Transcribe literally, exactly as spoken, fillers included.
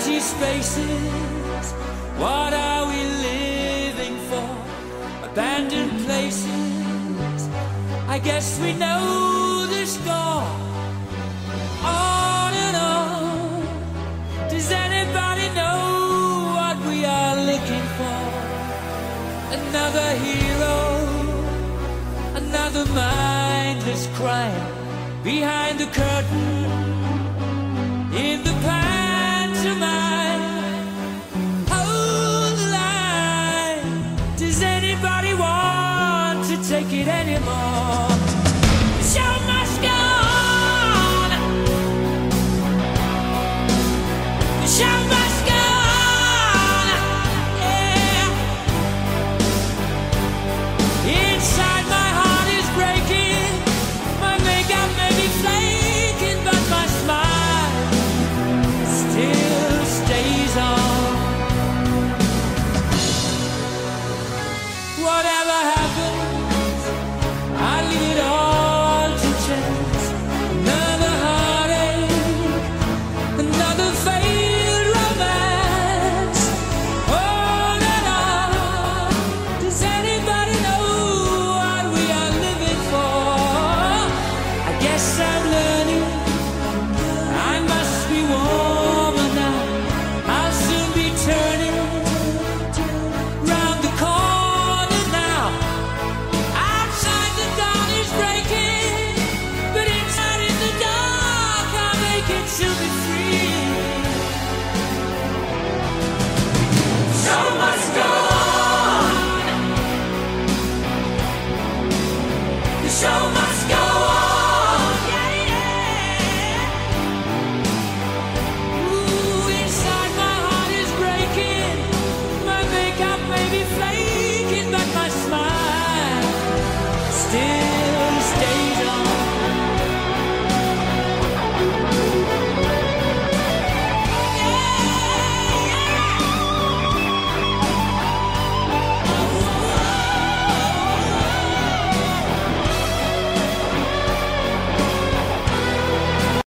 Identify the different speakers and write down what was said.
Speaker 1: empty spaces. What are we living for? Abandoned places. I guess we know the score. On and on. Does anybody know what we are looking for? Another hero, another mindless crime behind the curtain in the pantomime. Hold the line. Does anybody want to take it anymore? The show must go on. The show must go on. Yeah. Inside my heart is breaking. My makeup may be flaking, but my smile still stays on. Whatever happens, I leave it all to chance. Another heartache, another failed romance. On and on. Does anybody know what we are living for? I guess I'm learning. I must be warmer now. I'll soon be turning round the corner now. Outside the dawn is breaking, but inside in the dark I'll make it to be free. Show must go on. The show must go on. Yeah, yeah. Ooh, inside my heart is breaking. My makeup may be flaking, but my smile still